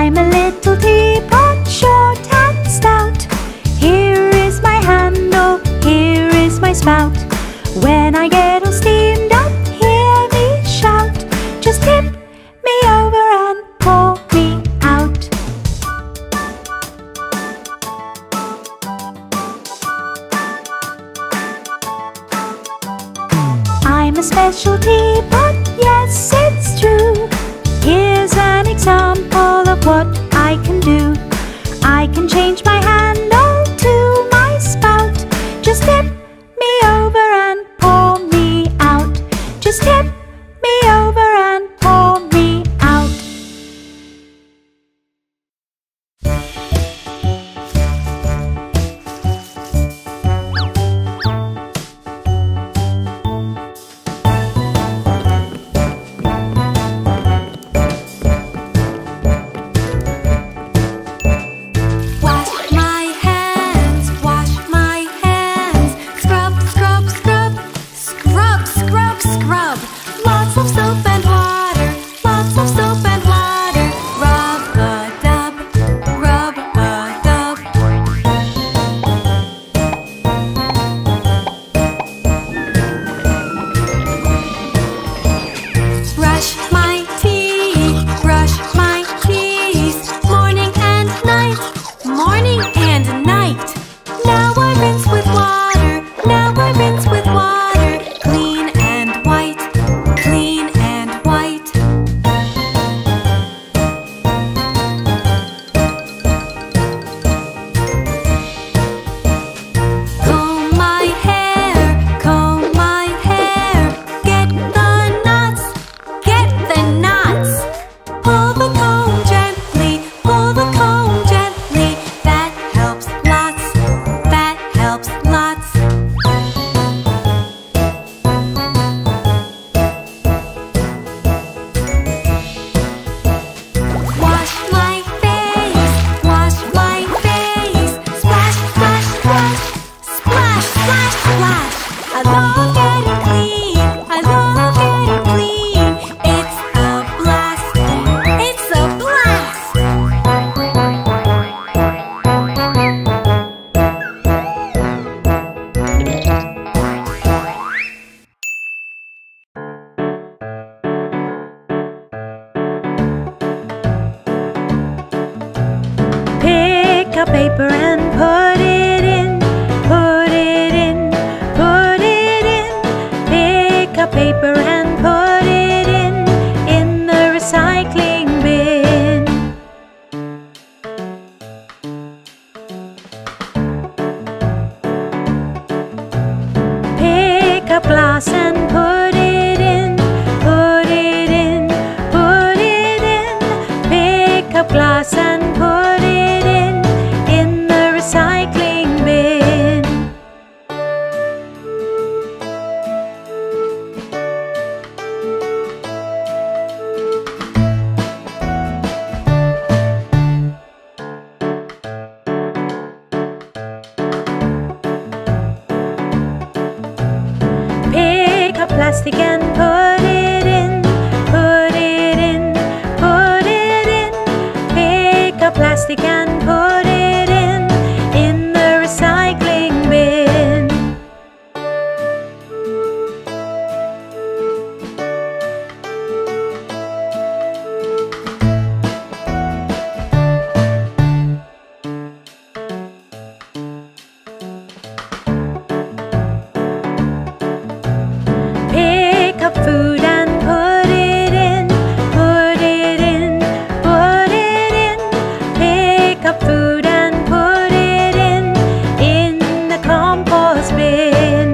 I'm a little teapot, short and stout. Here is my handle, here is my spout. When I get all steamed up, hear me shout. Just tip me over and pour me out. I'm a special teapot, yes, it's true. Here's an example of what I can do. I can change my handle to my spout. Just tip me over and pour me out. Just tip me over and pour me out. Scrub, lots of soap and water, lots of soap and water. Rub-a-dub, rub-a-dub. Brush my teeth, morning and night, morning and night. Now I rinse with water, now I rinse with water. Clean and white, clean and white. Comb my hair, comb my hair. Get the knots, get the knots. Pull the comb gently, pull the comb gently. That helps lots, that helps lots. Wash my face, splash, splash, splash, splash, splash, splash. I love getting clean, I love getting clean. It's a blast, it's a blast. Pick up paper and put it in, put it in, put it in. Pick up paper and put it in the recycling bin. Pick up glass and put it in, put it in, put it in. Pick up glass and put it in the recycling bin. Pick up plastic and put it in, put it in, put it in. Pick up plastic and put it in the recycling bin. Pick up food and put it in, put it in, put it in. Pick up food and put it in the compost bin.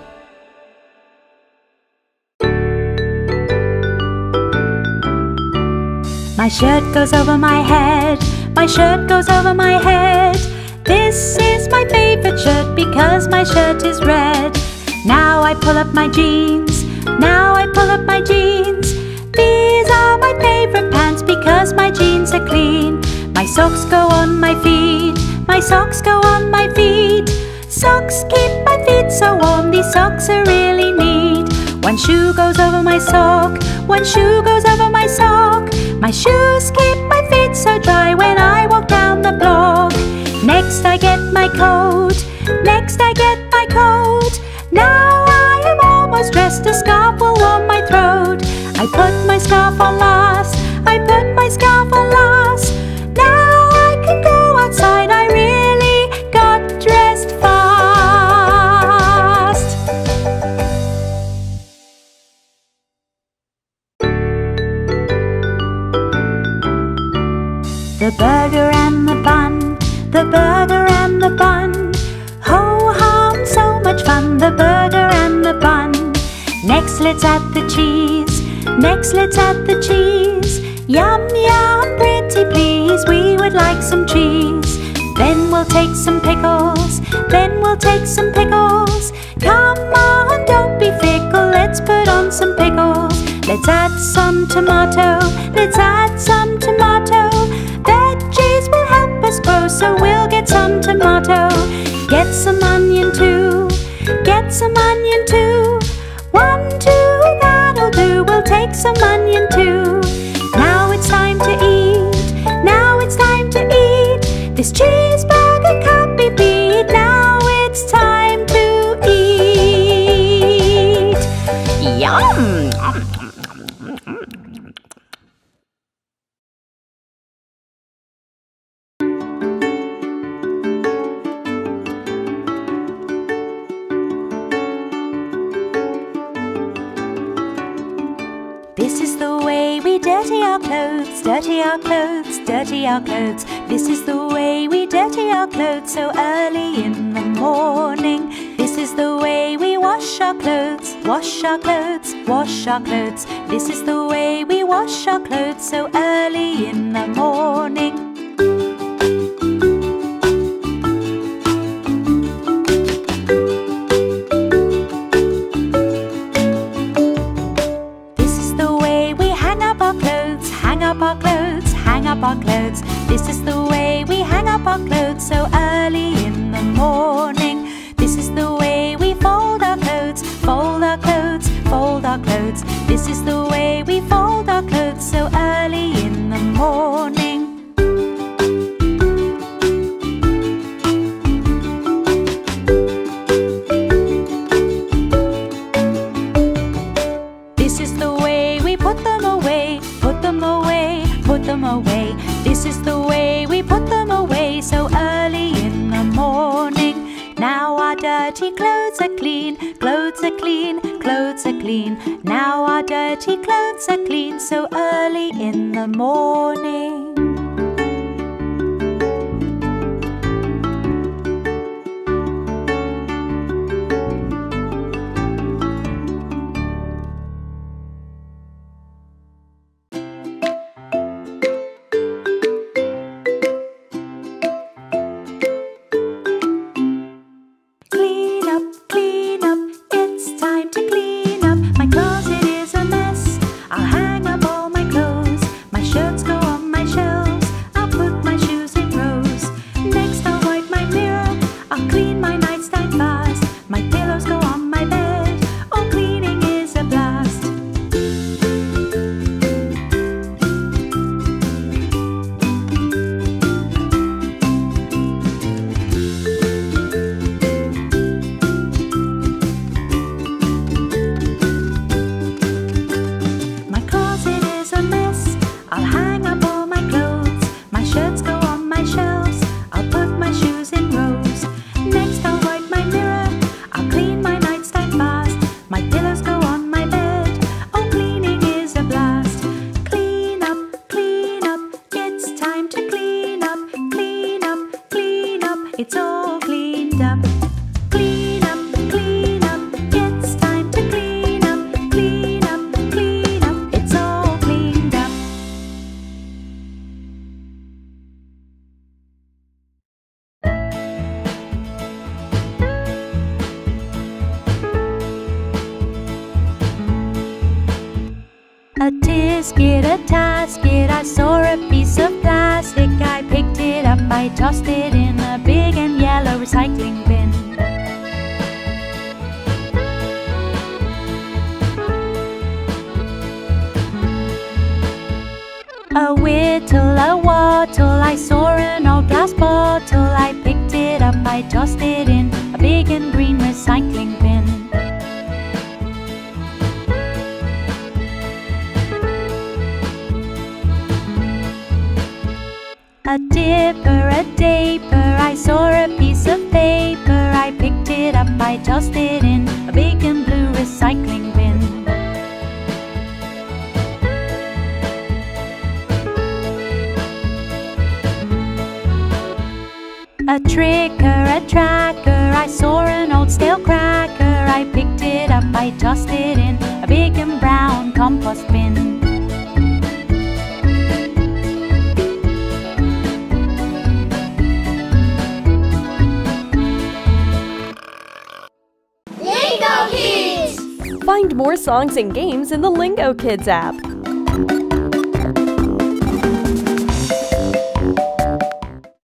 My shirt goes over my head, my shirt goes over my head. This is my favorite shirt because my shirt is red. Now I pull up my jeans, now I pull up my jeans. These are my favorite pants because my jeans are clean. My socks go on my feet, my socks go on my feet. Socks keep my feet so warm, these socks are really neat. One shoe goes over my sock, one shoe goes over my sock. My shoes keep my feet so dry when I walk down the block. Next I get my coat, next I get my coat. Now I am almost dressed, a scarf will warm my throat. I put my scarf on last, I put my scarf on last. Now I can go outside, I really got dressed fast. The burger and the bun, the burger and the bun. Ho-hum, so much fun, the burger and the bun. Next let's add the cheese, next let's add the cheese. Yum, yum, pretty please, we would like some cheese. Then we'll take some pickles, then we'll take some pickles. Come on, don't be fickle, let's put on some pickles. Let's add some tomato, let's add some tomato. Veggies will help us grow, so we'll get some tomato. Get some onion too, get some onion too. 1, 2, that'll do, we'll take some onion too. Now it's time to eat, now it's time to eat. This cheeseburger can't be beat, now it's time to eat. Yum! This is the way we dirty our clothes, dirty our clothes, dirty our clothes. This is the way we dirty our clothes so early in the morning. This is the way we wash our clothes, wash our clothes, wash our clothes. This is the way we wash our clothes so early in the morning. Hang up our clothes. This is the way we hang up our clothes so early in the morning. This is the way we fold our clothes, fold our clothes, fold our clothes. This is the way we fold our clothes so early in the morning. This is the way we put them away, put them away, put them away. This is the way we put them away so early in the morning. Now our dirty clothes are clean, clothes are clean, clothes are clean. Now our dirty clothes are clean so early in the morning. It's all cleaned up. Clean up, clean up. It's time to clean up. Clean up, clean up. It's all cleaned up. A tisket, a tasket, I saw a piece of plastic. I picked it up, I tossed it in a big and yellow recycling bin. A whittle, a wattle, I saw an old glass bottle. I picked it up, I tossed it in a big and green recycling bin. A dipper, a daper, I saw a piece of paper. I picked it up, I tossed it in a big and blue recycling bin. A tricker, a tracker, I saw an old stale cracker. I picked it up, I tossed it in a big and brown compost bin. Lingo Kids! Find more songs and games in the Lingo Kids app.